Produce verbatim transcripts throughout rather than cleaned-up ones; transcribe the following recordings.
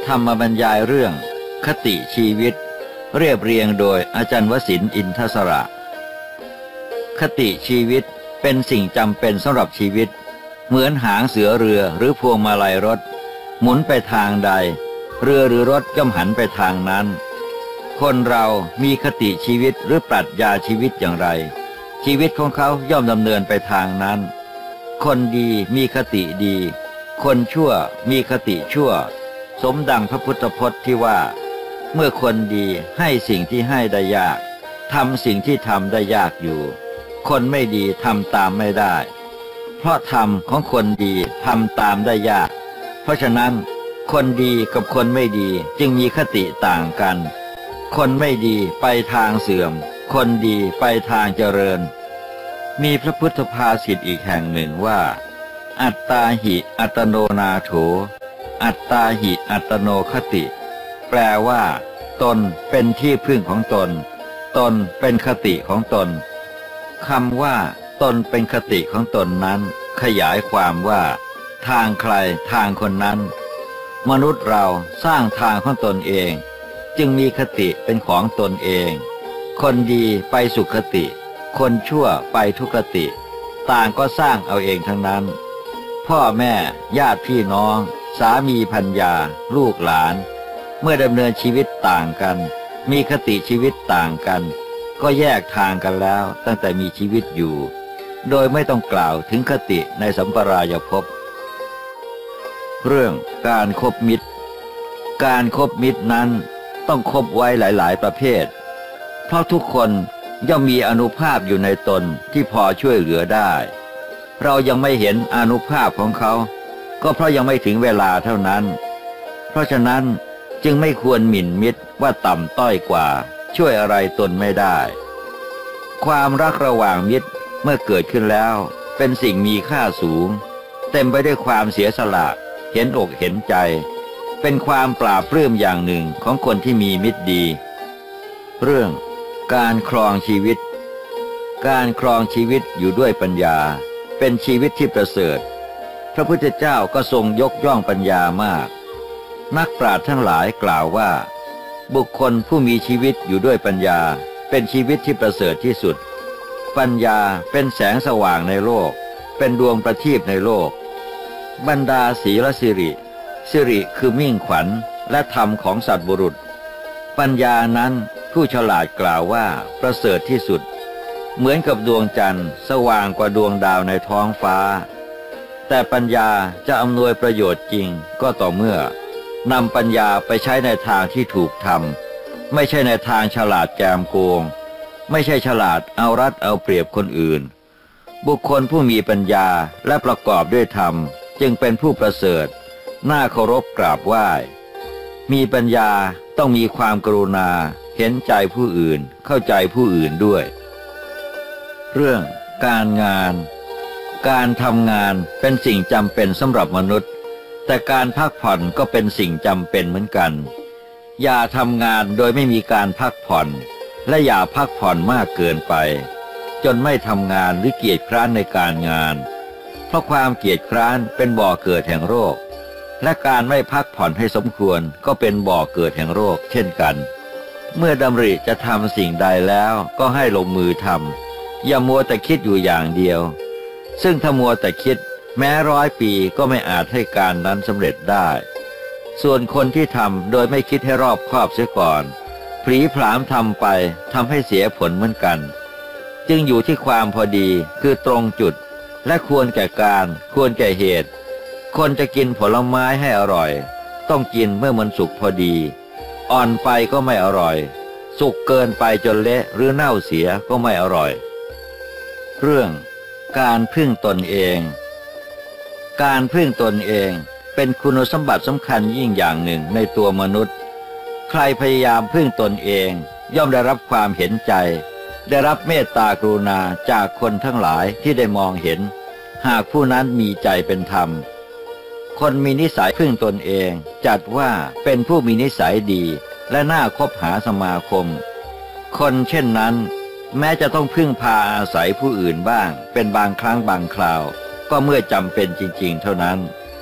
ธรรมบรรยายเรื่องคติชีวิตเรียบเรียงโดยอาจารย์วสินทร์อินทศระคติชีวิตเป็นสิ่งจำเป็นสำหรับชีวิตเหมือนหางเสือเรือหรือพวงมาลัยรถหมุนไปทางใดเรือหรือรถย่อมหันไปทางนั้นคนเรามีคติชีวิตหรือปรัชญาชีวิตอย่างไรชีวิตของเขาย่อมดำเนินไปทางนั้นคนดีมีคติดีคนชั่วมีคติชั่วสมดังพระพุทธพจน์ที่ว่าเมื่อคนดีให้สิ่งที่ให้ได้ยากทำสิ่งที่ทำได้ยากอยู่คนไม่ดีทำตามไม่ได้เพราะธรรมของคนดีทำตามได้ยากเพราะฉะนั้นคนดีกับคนไม่ดีจึงมีคติต่างกันคนไม่ดีไปทางเสื่อมคนดีไปทางเจริญมีพระพุทธภาษิตอีกแห่งหนึ่งว่าอัตตาหิอัตโนนาโถอัตตาหิอัตโนคติแปลว่าตนเป็นที่พึ่งของตนตนเป็นคติของตนคำว่าตนเป็นคติของตนนั้นขยายความว่าทางใครทางคนนั้นมนุษย์เราสร้างทางของตนเองจึงมีคติเป็นของตนเองคนดีไปสุขติคนชั่วไปทุกขติต่างก็สร้างเอาเองทั้งนั้นพ่อแม่ญาติพี่น้องสามีภรรยาลูกหลานเมื่อดำเนินชีวิตต่างกันมีคติชีวิตต่างกันก็แยกทางกันแล้วตั้งแต่มีชีวิตอยู่โดยไม่ต้องกล่าวถึงคติในสัมปรายภพเรื่องการคบมิตรการคบมิตรนั้นต้องคบไว้หลายๆประเภทเพราะทุกคนย่อมมีอานุภาพอยู่ในตนที่พอช่วยเหลือได้เรายังไม่เห็นอานุภาพของเขาก็เพราะยังไม่ถึงเวลาเท่านั้นเพราะฉะนั้นจึงไม่ควรหมิ่นมิตรว่าต่ำต้อยกว่าช่วยอะไรตนไม่ได้ความรักระหว่างมิตรเมื่อเกิดขึ้นแล้วเป็นสิ่งมีค่าสูงเต็มไปด้วยความเสียสละเห็นอกเห็นใจเป็นความปราบปลื้มอย่างหนึ่งของคนที่มีมิตรดีเรื่องการครองชีวิตการครองชีวิตอยู่ด้วยปัญญาเป็นชีวิตที่ประเสริฐพระพุทธเจ้าก็ทรงยกย่องปัญญามากนักปราชญ์ทั้งหลายกล่าวว่าบุคคลผู้มีชีวิตอยู่ด้วยปัญญาเป็นชีวิตที่ประเสริฐที่สุดปัญญาเป็นแสงสว่างในโลกเป็นดวงประทีปในโลกบรรดาศีลสิริสิริคือมิ่งขวัญและธรรมของสัตว์บุรุษปัญญานั้นผู้ฉลาดกล่าวว่าประเสริฐที่สุดเหมือนกับดวงจันทร์สว่างกว่าดวงดาวในท้องฟ้าแต่ปัญญาจะอำนวยประโยชน์จริงก็ต่อเมื่อนำปัญญาไปใช้ในทางที่ถูกทำไม่ใช่ในทางฉลาดแกมโกงไม่ใช่ฉลาดเอารัดเอาเปรียบคนอื่นบุคคลผู้มีปัญญาและประกอบด้วยธรรมจึงเป็นผู้ประเสริฐน่าเคารพกราบไหว้มีปัญญาต้องมีความกรุณาเห็นใจผู้อื่นเข้าใจผู้อื่นด้วยเรื่องการงานการทำงานเป็นสิ่งจำเป็นสำหรับมนุษย์แต่การพักผ่อนก็เป็นสิ่งจำเป็นเหมือนกันอย่าทำงานโดยไม่มีการพักผ่อนและอย่าพักผ่อนมากเกินไปจนไม่ทำงานหรือเกียจคร้านในการงานเพราะความเกียจคร้านเป็นบ่อเกิดแห่งโรคและการไม่พักผ่อนให้สมควรก็เป็นบ่อเกิดแห่งโรคเช่นกันเมื่อดำริจะทำสิ่งใดแล้วก็ให้ลงมือทำอย่ามัวแต่คิดอยู่อย่างเดียวซึ่งถ้ามัวแต่คิดแม้ร้อยปีก็ไม่อาจให้การนั้นสำเร็จได้ส่วนคนที่ทำโดยไม่คิดให้รอบคอบเสียก่อนผลีผลามทำไปทำให้เสียผลเหมือนกันจึงอยู่ที่ความพอดีคือตรงจุดและควรแก่การควรแก่เหตุคนจะกินผลไม้ให้อร่อยต้องกินเมื่อมันสุกพอดีอ่อนไปก็ไม่อร่อยสุกเกินไปจนเละหรือเน่าเสียก็ไม่อร่อยเรื่องการพึ่งตนเองการพึ่งตนเองเป็นคุณสมบัติสำคัญยิ่งอย่างหนึ่งในตัวมนุษย์ใครพยายามพึ่งตนเองย่อมได้รับความเห็นใจได้รับเมตตากรุณาจากคนทั้งหลายที่ได้มองเห็นหากผู้นั้นมีใจเป็นธรรมคนมีนิสัยพึ่งตนเองจัดว่าเป็นผู้มีนิสัยดีและน่าคบหาสมาคมคนเช่นนั้นแม้จะต้องพึ่งพาอาศัยผู้อื่นบ้างเป็นบางครั้งบางคราวก็เมื่อจำเป็นจริงๆเท่านั้น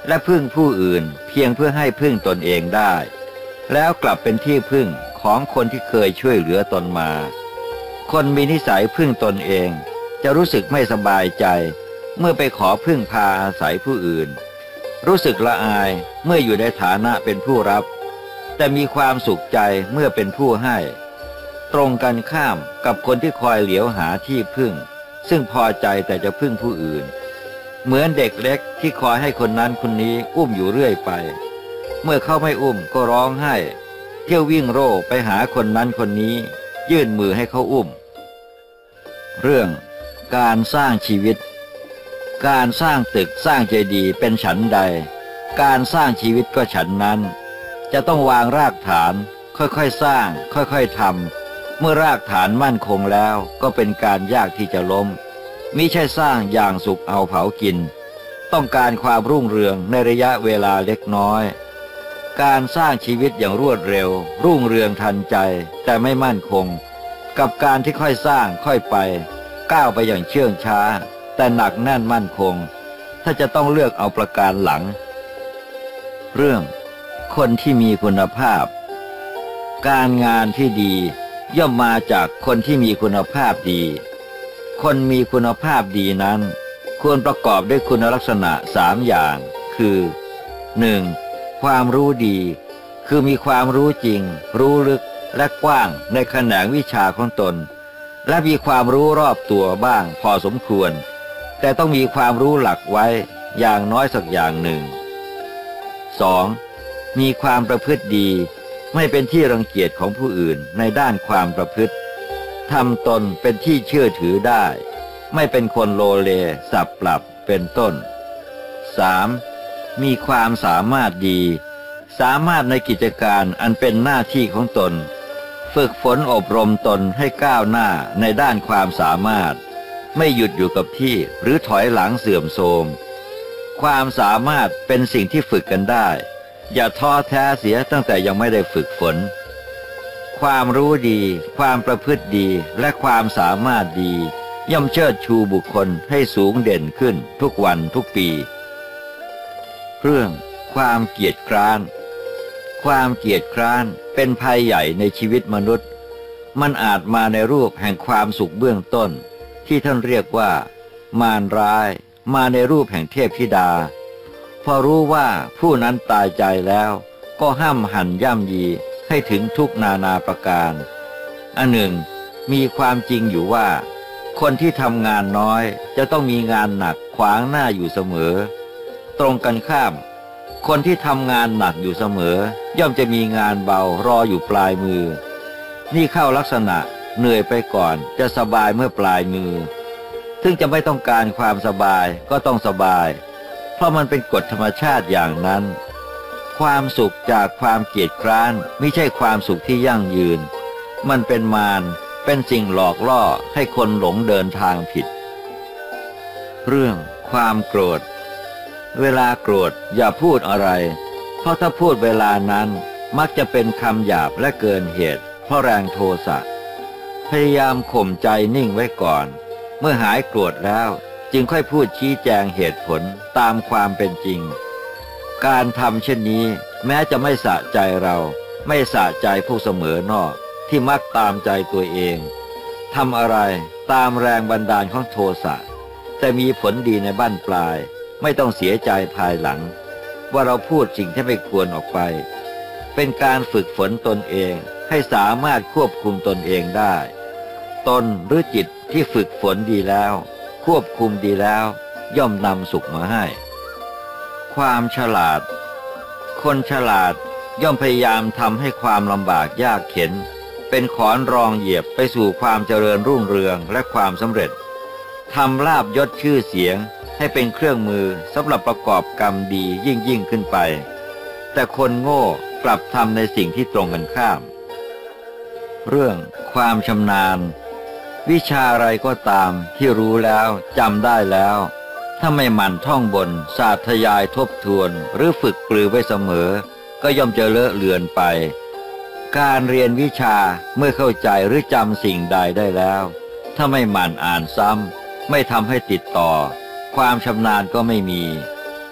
และพึ่งผู้อื่นเพียงเพื่อให้พึ่งตนเองได้แล้วกลับเป็นที่พึ่งของคนที่เคยช่วยเหลือตนมาคนมีนิสัยพึ่งตนเองจะรู้สึกไม่สบายใจเมื่อไปขอพึ่งพาอาศัยผู้อื่นรู้สึกละอายเมื่ออยู่ในฐานะเป็นผู้รับแต่มีความสุขใจเมื่อเป็นผู้ให้ตรงกันข้ามกับคนที่คอยเหลียวหาที่พึ่งซึ่งพอใจแต่จะพึ่งผู้อื่นเหมือนเด็กเล็กที่คอยให้คนนั้นคนนี้อุ้มอยู่เรื่อยไปเมื่อเขาไม่อุ้มก็ร้องไห้เที่ยววิ่งโร่ไปหาคนนั้นคนนี้ยื่นมือให้เขาอุ้มเรื่องการสร้างชีวิตการสร้างตึกสร้างเจดีย์เป็นฉันใดการสร้างชีวิตก็ฉันนั้นจะต้องวางรากฐานค่อยๆสร้างค่อยๆทำเมื่อรากฐานมั่นคงแล้วก็เป็นการยากที่จะล้มมิใช่สร้างอย่างสุกเอาเผากินต้องการความรุ่งเรืองในระยะเวลาเล็กน้อยการสร้างชีวิตอย่างรวดเร็วรุ่งเรืองทันใจแต่ไม่มั่นคงกับการที่ค่อยสร้างค่อยไปก้าวไปอย่างเชื่องช้าแต่หนักแน่นมั่นคงถ้าจะต้องเลือกเอาประการหลังเรื่องคนที่มีคุณภาพการงานที่ดีย่อมมาจากคนที่มีคุณภาพดีคนมีคุณภาพดีนั้นควรประกอบด้วยคุณลักษณะสามอย่างคือ หนึ่ง. ความรู้ดีคือมีความรู้จริงรู้ลึกและกว้างในแขนงวิชาของตนและมีความรู้รอบตัวบ้างพอสมควรแต่ต้องมีความรู้หลักไว้อย่างน้อยสักอย่างหนึ่ง สอง. มีความประพฤติดีไม่เป็นที่รังเกียจของผู้อื่นในด้านความประพฤติทำตนเป็นที่เชื่อถือได้ไม่เป็นคนโลเลสับปรับเป็นต้น สาม. มีความสามารถดีสามารถในกิจการอันเป็นหน้าที่ของตนฝึกฝนอบรมตนให้ก้าวหน้าในด้านความสามารถไม่หยุดอยู่กับที่หรือถอยหลังเสื่อมโทรมความสามารถเป็นสิ่งที่ฝึกกันได้อย่าท้อแท้เสียตั้งแต่ยังไม่ได้ฝึกฝนความรู้ดีความประพฤติดีและความสามารถดีย่อมเชิดชูบุคคลให้สูงเด่นขึ้นทุกวันทุกปีเรื่องความเกียจคร้านความเกียจคร้านเป็นภัยใหญ่ในชีวิตมนุษย์มันอาจมาในรูปแห่งความสุขเบื้องต้นที่ท่านเรียกว่ามารร้ายมาในรูปแห่งเทพธิดาพอรู้ว่าผู้นั้นตายใจแล้วก็ห้ามหันย่ำยีให้ถึงทุกนานาประการอันหนึ่งมีความจริงอยู่ว่าคนที่ทำงานน้อยจะต้องมีงานหนักขวางหน้าอยู่เสมอตรงกันข้ามคนที่ทำงานหนักอยู่เสมอย่อมจะมีงานเบารออยู่ปลายมือนี่เข้าลักษณะเหนื่อยไปก่อนจะสบายเมื่อปลายมือซึ่งจะไม่ต้องการความสบายก็ต้องสบายเพราะมันเป็นกฎธรรมชาติอย่างนั้นความสุขจากความเกียจคร้านไม่ใช่ความสุขที่ยั่งยืนมันเป็นมารเป็นสิ่งหลอกล่อให้คนหลงเดินทางผิดเรื่องความโกรธเวลาโกรธอย่าพูดอะไรเพราะถ้าพูดเวลานั้นมักจะเป็นคำหยาบและเกินเหตุเพราะแรงโทสะพยายามข่มใจนิ่งไว้ก่อนเมื่อหายโกรธแล้วจึงค่อยพูดชี้แจงเหตุผลตามความเป็นจริงการทำเช่นนี้แม้จะไม่สะใจเราไม่สะใจผู้เสมอนอกที่มักตามใจตัวเองทำอะไรตามแรงบันดาลของโทสะแต่มีผลดีในบั้นปลายไม่ต้องเสียใจภายหลังว่าเราพูดสิ่งที่ไม่ควรออกไปเป็นการฝึกฝนตนเองให้สามารถควบคุมตนเองได้ตนหรือจิตที่ฝึกฝนดีแล้วควบคุมดีแล้วย่อมนำสุขมาให้ความฉลาดคนฉลาดย่อมพยายามทำให้ความลำบากยากเข็ญเป็นขอนรองเหยียบไปสู่ความเจริญรุ่งเรืองและความสำเร็จทำลาภยศชื่อเสียงให้เป็นเครื่องมือสำหรับประกอบกรรมดียิ่งยิ่งขึ้นไปแต่คนโง่กลับทำในสิ่งที่ตรงกันข้ามเรื่องความชำนาญวิชาอะไรก็ตามที่รู้แล้วจำได้แล้วถ้าไม่หมั่นท่องบนสาธยายทบทวนหรือฝึกปรือไว้เสมอก็ย่อมจะเลอะเลือนไปการเรียนวิชาเมื่อเข้าใจหรือจำสิ่งใดได้แล้วถ้าไม่หมั่นอ่านซ้ำไม่ทำให้ติดต่อความชำนาญก็ไม่มี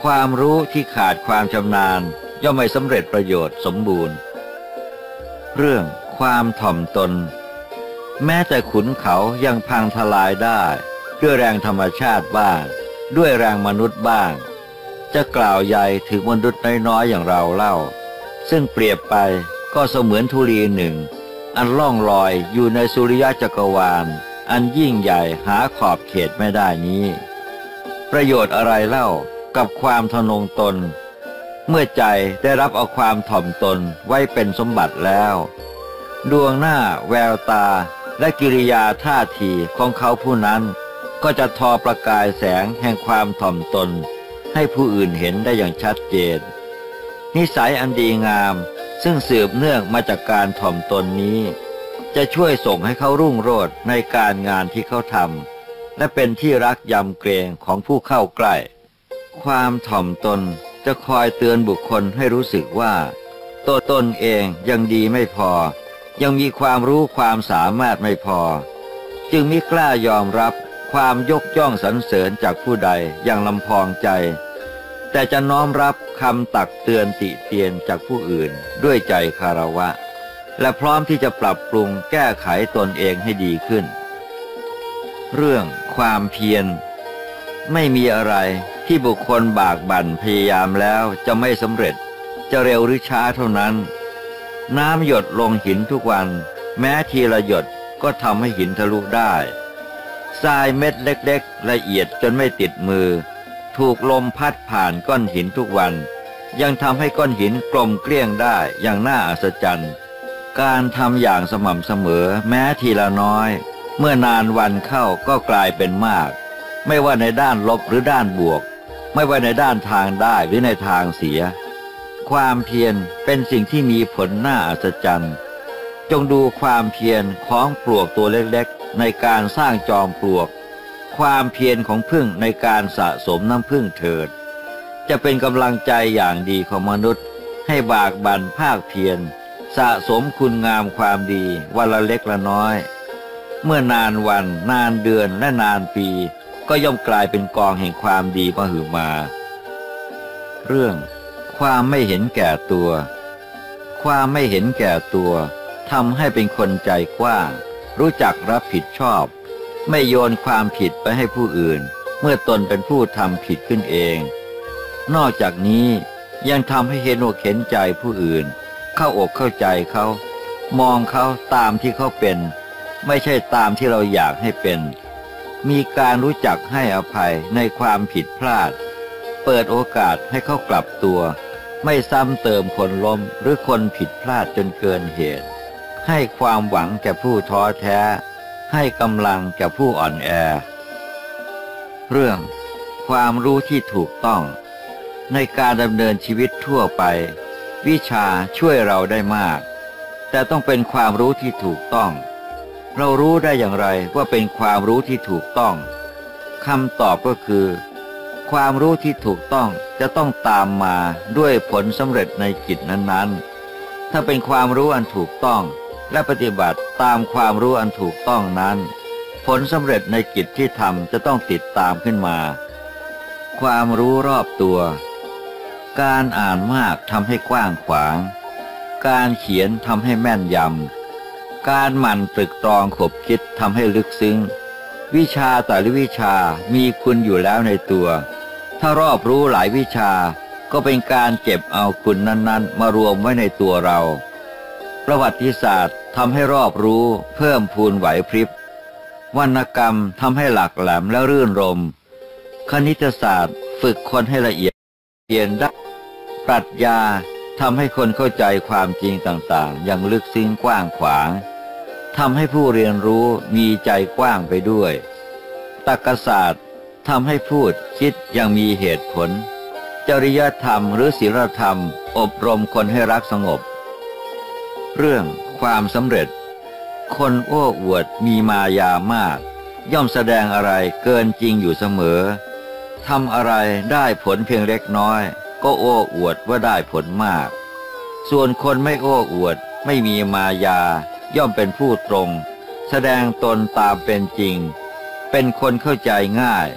ความรู้ที่ขาดความชำนาญย่อมไม่สำเร็จประโยชน์สมบูรณ์เรื่องความถ่อมตนแม้แต่ขุนเขายังพังทลายได้ด้วยแรงธรรมชาติบ้างด้วยแรงมนุษย์บ้างจะกล่าวใหญ่ถึงมนุษย์น้อยๆอย่างเราเล่าซึ่งเปรียบไปก็เสมือนธุลีหนึ่งอันล่องลอยอยู่ในสุริยะจักรวาลอันยิ่งใหญ่หาขอบเขตไม่ได้นี้ประโยชน์อะไรเล่ากับความทะนงตนเมื่อใจได้รับเอาความถ่อมตนไว้เป็นสมบัติแล้วดวงหน้าแววตาและกิริยาท่าทีของเขาผู้นั้นก็จะทอประกายแสงแห่งความถ่อมตนให้ผู้อื่นเห็นได้อย่างชัดเจนนิสัยอันดีงามซึ่งสืบเนื่องมาจากการถ่อมตนนี้จะช่วยส่งให้เขารุ่งโรจน์ในการงานที่เขาทำและเป็นที่รักยำเกรงของผู้เข้าใกล้ความถ่อมตนจะคอยเตือนบุคคลให้รู้สึกว่าตัวตนเองยังดีไม่พอยังมีความรู้ความสามารถไม่พอจึงมิกล้ายอมรับความยกย่องสรรเสริญจากผู้ใดอย่างลำพองใจแต่จะน้อมรับคำตักเตือนติเตียนจากผู้อื่นด้วยใจคารวะและพร้อมที่จะปรับปรุงแก้ไขตนเองให้ดีขึ้นเรื่องความเพียรไม่มีอะไรที่บุคคลบากบั่นพยายามแล้วจะไม่สำเร็จจะเร็วหรือช้าเท่านั้นน้ำหยดลงหินทุกวันแม้ทีละหยดก็ทำให้หินทะลุได้ทรายเม็ดเล็กๆละเอียดจนไม่ติดมือถูกลมพัดผ่านก้อนหินทุกวันยังทำให้ก้อนหินกลมเกลี้ยงได้อย่างน่าอัศจรรย์การทำอย่างสม่ำเสมอแม้ทีละน้อยเมื่อนานวันเข้าก็กลายเป็นมากไม่ว่าในด้านลบหรือด้านบวกไม่ว่าในด้านทางได้หรือในทางเสียความเพียรเป็นสิ่งที่มีผลน่าอัศจรรย์จงดูความเพียรของปลวกตัวเล็กๆในการสร้างจอมปลวกความเพียรของผึ้งในการสะสมน้ำผึ้งเถิดจะเป็นกำลังใจอย่างดีของมนุษย์ให้บากบั่นภาคเพียรสะสมคุณงามความดีวันละเล็กละน้อยเมื่อนานวันนานเดือนและนานปีก็ย่อมกลายเป็นกองแห่งความดีมหึมาเรื่องความไม่เห็นแก่ตัวความไม่เห็นแก่ตัวทำให้เป็นคนใจกว้างรู้จักรับผิดชอบไม่โยนความผิดไปให้ผู้อื่นเมื่อตนเป็นผู้ทำผิดขึ้นเองนอกจากนี้ยังทำให้เห็นอกเห็นใจผู้อื่นเข้าอกเข้าใจเขามองเขาตามที่เขาเป็นไม่ใช่ตามที่เราอยากให้เป็นมีการรู้จักให้อภัยในความผิดพลาดเปิดโอกาสให้เขากลับตัวไม่ซ้ำเติมคนล้มหรือคนผิดพลาดจนเกินเหตุให้ความหวังแก่ผู้ท้อแท้ให้กำลังแก่ผู้อ่อนแอเรื่องความรู้ที่ถูกต้องในการดำเนินชีวิตทั่วไปวิชาช่วยเราได้มากแต่ต้องเป็นความรู้ที่ถูกต้องเรารู้ได้อย่างไรว่าเป็นความรู้ที่ถูกต้องคำตอบก็คือความรู้ที่ถูกต้องจะต้องตามมาด้วยผลสำเร็จในกิจนั้นๆถ้าเป็นความรู้อันถูกต้องและปฏิบัติตามความรู้อันถูกต้องนั้นผลสำเร็จในกิจที่ทำจะต้องติดตามขึ้นมาความรู้รอบตัวการอ่านมากทำให้กว้างขวางการเขียนทำให้แม่นยำการหมั่นตรึกตรองขบคิดทำให้ลึกซึ้งวิชาแต่ละวิชามีคุณอยู่แล้วในตัวถ้ารอบรู้หลายวิชาก็เป็นการเก็บเอาคุณนั้นๆมารวมไว้ในตัวเราประวัติศาสตร์ทำให้รอบรู้เพิ่มพูนไหวพริบวรรณกรรมทำให้หลักแหลมและรื่นรมคณิตศาสตร์ฝึกคนให้ละเอียดเรียนได้ปรัชญาทำให้คนเข้าใจความจริงต่างๆอย่างลึกซึ้งกว้างขวางทำให้ผู้เรียนรู้มีใจกว้างไปด้วยตรรกศาสตร์ทำให้พูดคิดอย่างมีเหตุผลจริยธรรมหรือศีลธรรมอบรมคนให้รักสงบเรื่องความสำเร็จคนโอ้อวดมีมายามากย่อมแสดงอะไรเกินจริงอยู่เสมอทำอะไรได้ผลเพียงเล็กน้อยก็โอ้อวดว่าได้ผลมากส่วนคนไม่โอ้อวดไม่มีมายาย่อมเป็นผู้ตรงแสดงตนตามเป็นจริงเป็นคนเข้าใจง่าย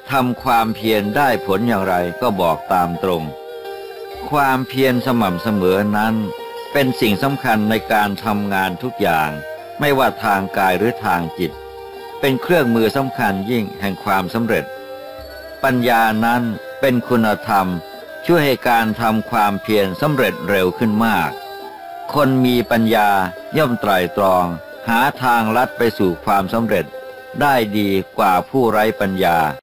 ทำความเพียรได้ผลอย่างไรก็บอกตามตรงความเพียรสม่ำเสมอนั้นเป็นสิ่งสำคัญในการทำงานทุกอย่างไม่ว่าทางกายหรือทางจิตเป็นเครื่องมือสำคัญยิ่งแห่งความสำเร็จปัญญานั้นเป็นคุณธรรมช่วยให้การทำความเพียรสำเร็จเร็วขึ้นมากคนมีปัญญาย่อมไตร่ตรองหาทางลัดไปสู่ความสำเร็จได้ดีกว่าผู้ไร้ปัญญา